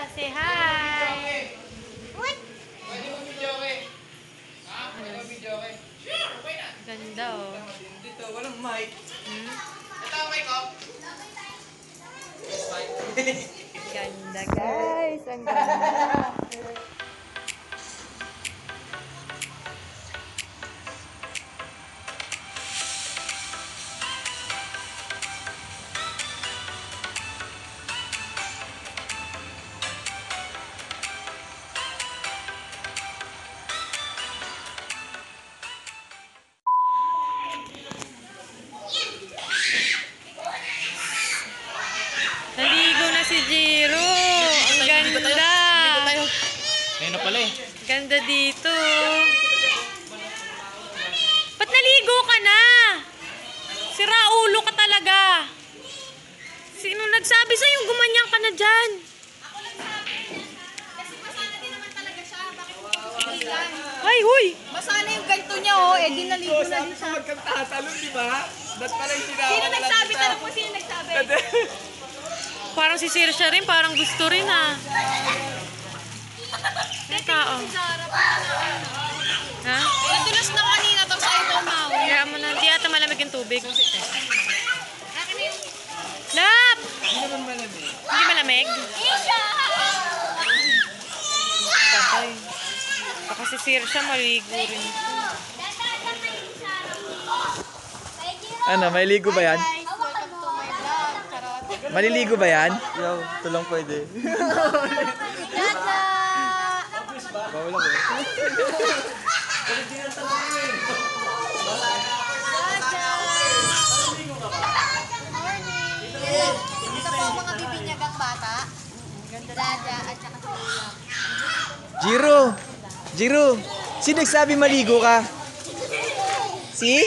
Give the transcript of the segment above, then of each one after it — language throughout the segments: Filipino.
say hi. What? Ganda oh. Dito, walang mic. Ito ang mic oh. Ganda guys, ang ganda. Naligo na si Jiro. Ang ganda. Ngayon na pala eh. Ganda dito. Ba't naligo ka na? Sira ulo ka talaga. Sino nagsabi sa'yo gumanyan ka na dyan? Ako lang sabi. Kasi masana din naman talaga siya. Bakit mo pipigilan? Ay, huy! Masana yung ganito niya oh. Eh di naligo na din siya. Huwag kang tatalon, di ba? Ba't parang sinawa Sino ka lang nagsabi? kita? Tanong mo sino nagsabi? Parang si Sirsha rin, parang gusto rin ah. May tao. Ha? Nadulas na kanina to sa ito, Mau. Kaya mo na, di ata malamig yung tubig. Lap! Hindi naman malamig. Hindi malamig? Isha! Patay. Baka si Sirsha maligo rin. Ano, may ligo ba yan? Guys, welcome to my vlog. Charot. Maliligo ba yan? Yo, ito lang pwede. Dada! Bawal ako eh. Ito po ang mga bibinyagang bata. Dada at saka si Kuya. Jiro! Jiro! Sino nagsabi maligo ka? Si?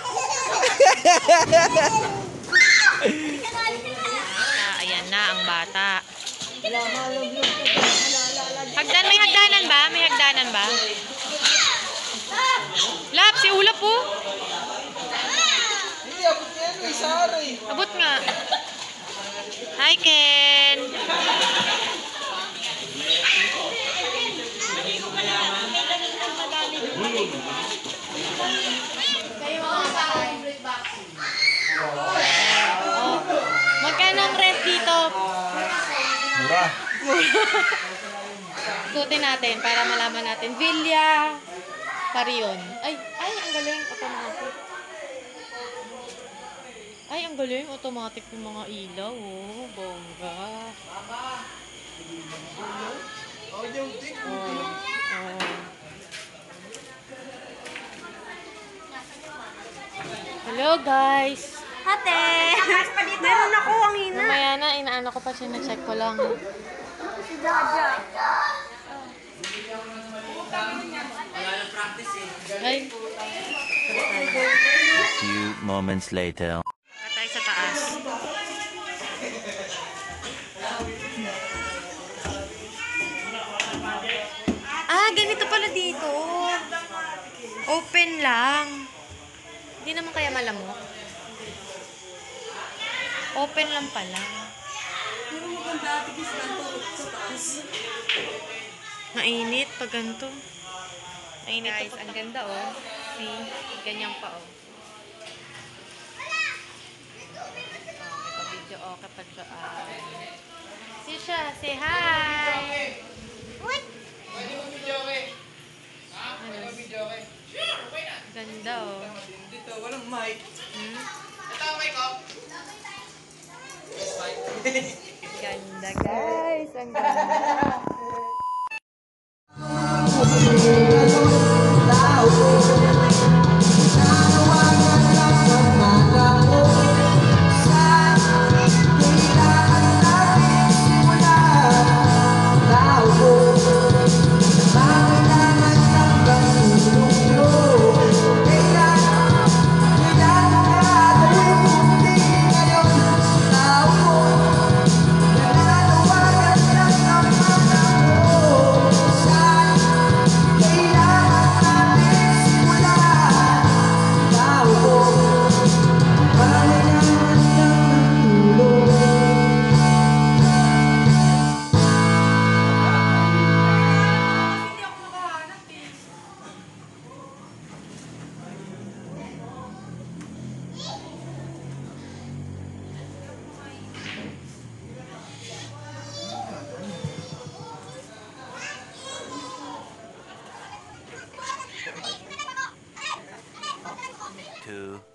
Ayan na ang bata. Hagdan, may hagdanan ba? May hagdanan ba? Lap, si Ulap po. Hindi, abot nga yan eh, sorry. Abot nga. Hi, Ken. Kayo mga favorite vaccine. Oh. Magkano ang rent dito? Mura. Ikutin natin para malaman natin. Villa Parion. Ay, ang galing. Automatic. Ay, ang galing. Automatic yung mga ilaw. Oh, bongga. Oh. Hello, guys. Ate! Meron ako ang hina. Mamaya na, inaano ko pa siya. Na-check ko lang. Si Jaja. Ay. A few moments later. Patay sa taas. Ganito pala dito. Open lang. Hindi naman kaya malamok. Open lang pala. Pero maganda ate kasi ganito sa taas. Mainit pag ganito. Mainit guys, ang ganda oh. See? Ganyan pa oh. May pa-video okay pa siya. Sisha, say hi! What? Ganda oh. Dito, walang mic. Ito ang mic oh. Ganda guys, ang ganda.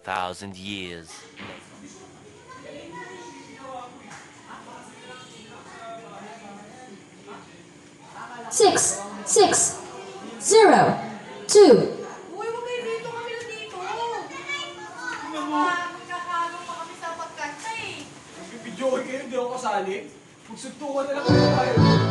2,000 years. 6, 6, 0, 2. Uy, huwag kayo dito. Kami na dito. Magkakaroon pa kami sa pagkanta eh. Video ko kayo, hindi ako kasali. Magsuntukan na lang kayo tayo.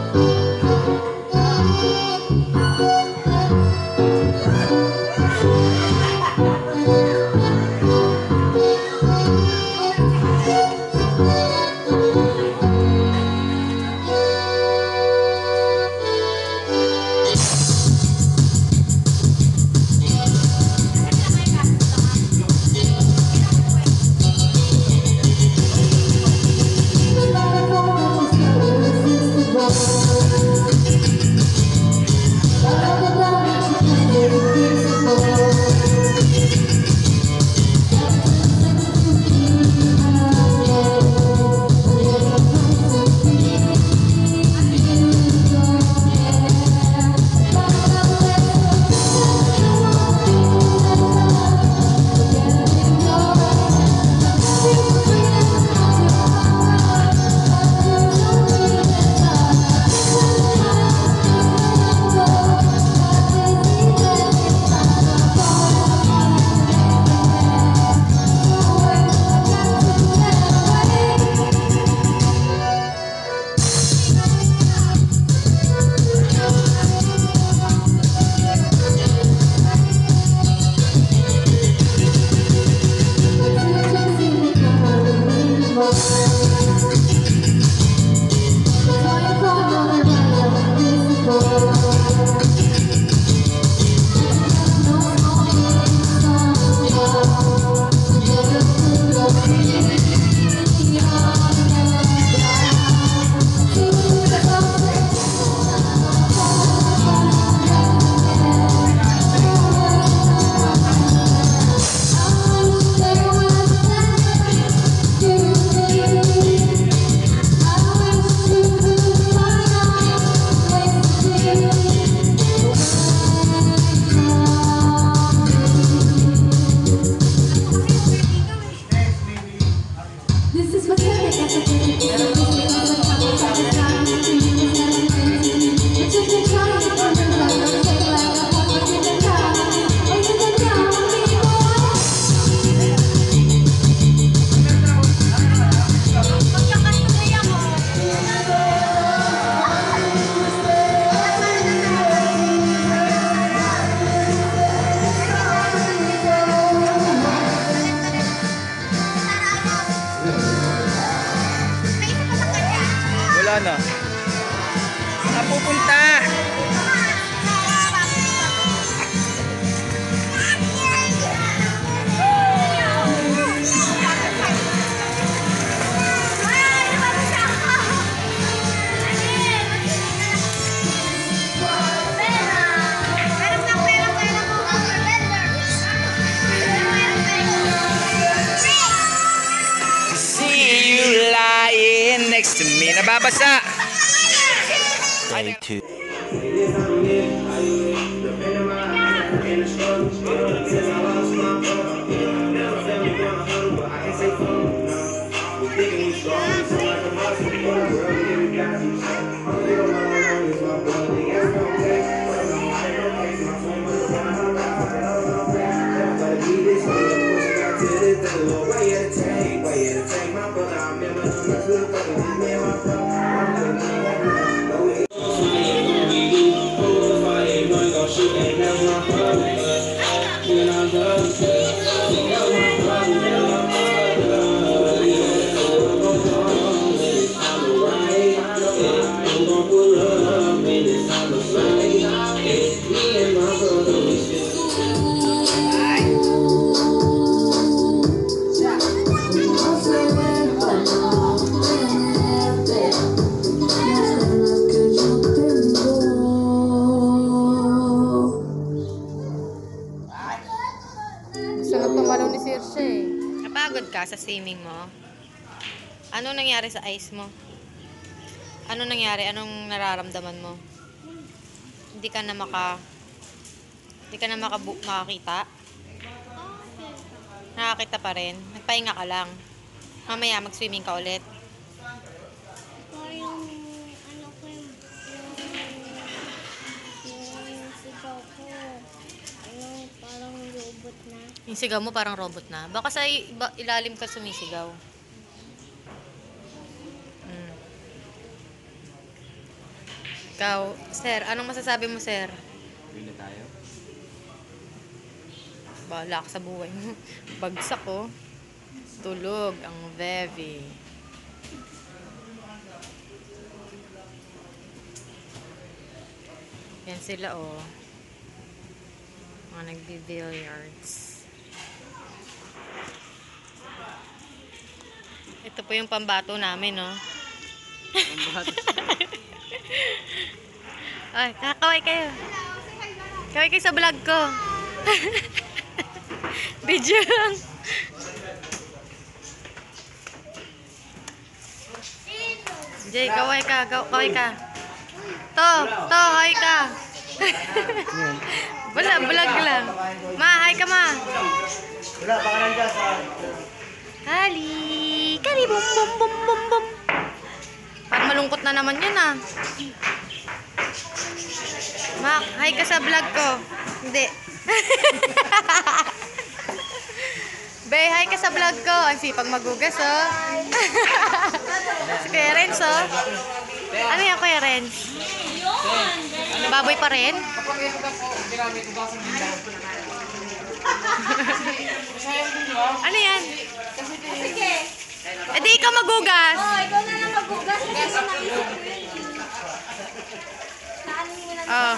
Wala na. Saan pupunta? See you lying next to me. Nababasa. Day 2. Gusto nga pumalaw ni Saoirse eh. Napagod ka sa swimming mo? Ano nangyari sa eyes mo? Ano nangyari? Anong nararamdaman mo? Hindi ka na makakita? Nakakita pa rin. Nagpahinga ka lang. Mamaya mag-swimming ka ulit. Parang ano ko yung sigaw ko. Ano, parang robot na. Yung sigaw mo parang robot na. Baka sa ilalim ka sumisigaw. Mm. Ikaw, sir, anong masasabi mo, sir? Uwi na tayo. Bahala ka sa buhay mo. Bagsak, oh. Tulog ang Vevi. Yan sila, oh. Mga nagbi-billiards. Ito po yung pambato namin, no? Ay, kakaway kayo. Kaway kayo sa vlog ko. Video lang. Jay, kaway ka. Kaway ka. To, hi ka. Wala, vlog lang. Ma, hi ka, ma. Wala, baka nandiyan sa... Hali. Kali, bum, bum, bum, bum, bum. Parang malungkot na naman yan, ah. Ma, hi ka sa vlog ko. Hindi. Be, hi ka sa vlog ko. Ang sipag magugas, oh. Si Kuya Renz, oh. Ano yan, Kuya Renz? Baboy pa rin? Kapag ito ka po, ginamit ko basang ganda. Masayang din yun. Ano yan? Eh di ikaw magugas. Oh, ikaw na lang magugas. Kasi mo nakita ko yun. Naanin mo na. Oh.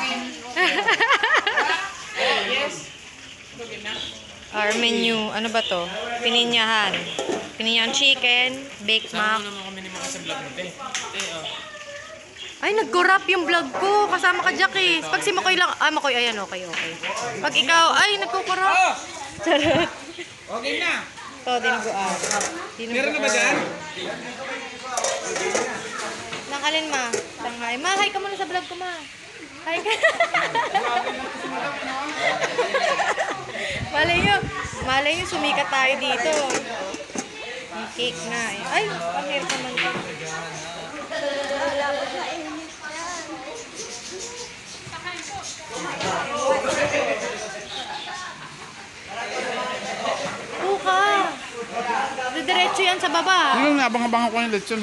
Yes. Our menu, ano ba to? Pininyahan. Pininyahan chicken, baked mac. Ano naman kami ni mga sa vlog mo, te? Ay, nag-corrupt yung vlog ko. Kasama ka, Jackie. Pag si Makoy lang. Ah, Makoy, ayan, okay. Pag ikaw, ay, nagko-corrupt. Charot. Okay na. To, dinuguan. Meron na ba dyan? Nang alin, ma? Shanghai. Ma, hi ka muna sa vlog ko, ma. Hi ka. Malay nyo, sumikat tayo dito. May cake na eh. Ay, pangirap naman ko. Buka. Diretso yan sa baba. Ano na, abang-abang ako yung lechon.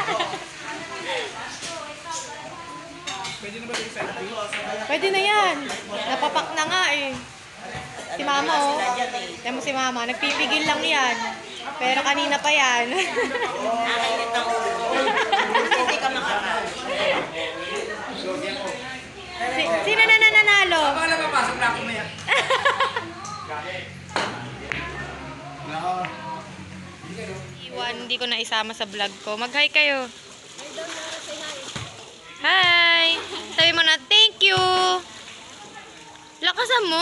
Pwede na yan. Napapak na nga eh. Si mama, oh. Yan mo si mama. Nagpipigil lang yan. Pero kanina pa yan. Nakainit ang ulo ko. Hindi ka makakain. Sino na nananalo? Baka na papasok na ako na yan. Iwan, hindi ko na isama sa vlog ko. Mag-hi kayo. Hi! Sabi mo na, thank you! Lakasan mo!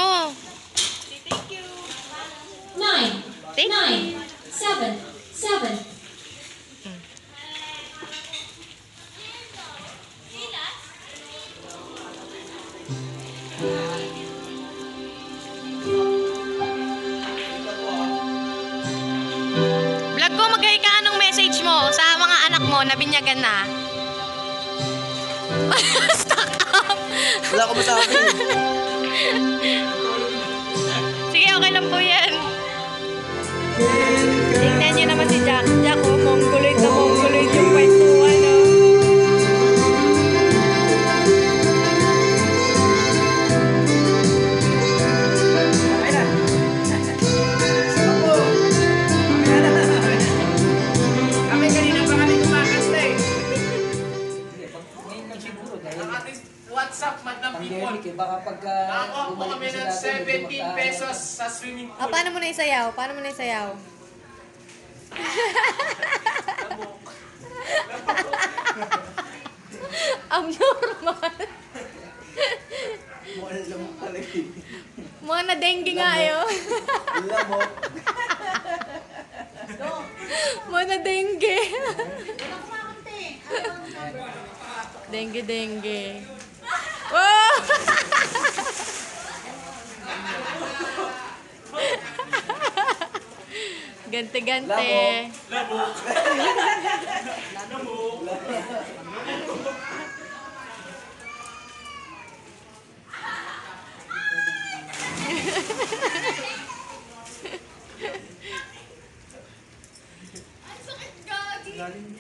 9, Thank you! 9, 7, 7. Vlog ko, mag-hi ka. Anong message mo sa mga anak mo na binyagan na? Stuck up! Wala ko masabi. Sige, okay lang po yan. Tingnan niyo naman si Jack. Jack, oh, mongoloid na mongoloid yung kwentuhan, oh. Kami kanina pa kami kumakasta eh. WhatsApp, Madam People. Baka pagka Nakakuha po kami ng 17 pesos sa swimming Ah, pool. paano mo na isayaw? Paano mo na isayaw? Abnormal. Mukhang lamok talaga eh. Mga na-dengue nga ayo. Lamok. Mga na-dengue. Dengue. Oh! Gante-gante. Galing